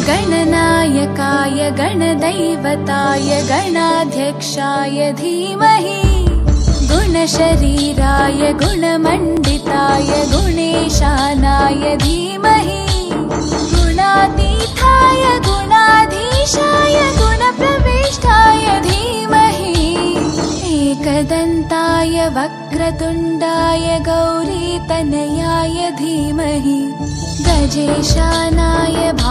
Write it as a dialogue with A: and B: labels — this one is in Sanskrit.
A: गणनायकाय गणदैवताय गणाध्यक्षाय धीमहि गुणशरीराय गुणमण्डिताय गुणेशानाय धीमहि गुणातीताय गुणाधीशाय गुणप्रविष्टाय धीमहि एकदन्ताय वक्रतुण्डाय गौरीतनयाय धीमहि गजेशानाय